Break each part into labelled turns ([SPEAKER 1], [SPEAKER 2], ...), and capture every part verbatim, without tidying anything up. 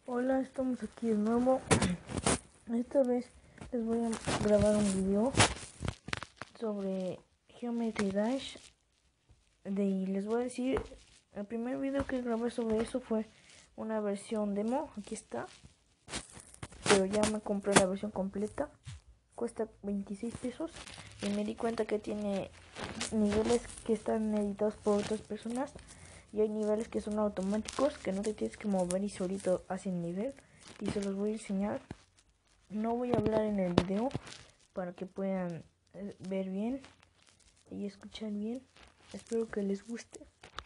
[SPEAKER 1] Hola, estamos aquí de nuevo. Esta vez les voy a grabar un video sobre Geometry Dash de, y les voy a decir, el primer video que grabé sobre eso fue una versión demo, aquí está, pero ya me compré la versión completa, cuesta veintiséis pesos y me di cuenta que tiene niveles que están editados por otras personas y hay niveles que son automáticos, que no te tienes que mover y solito hace el nivel, y se los voy a enseñar. No voy a hablar en el video para que puedan eh, ver bien y escuchar bien. Espero que les guste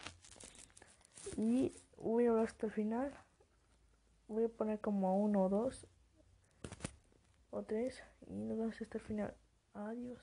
[SPEAKER 1] y voy a hablar hasta el final. Voy a poner como uno o dos o tres y nos vemos hasta el final. Adiós.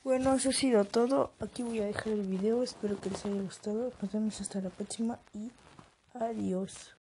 [SPEAKER 1] Bueno, eso ha sido todo. Aquí voy a dejar el video. Espero que les haya gustado. Nos vemos hasta la próxima y adiós.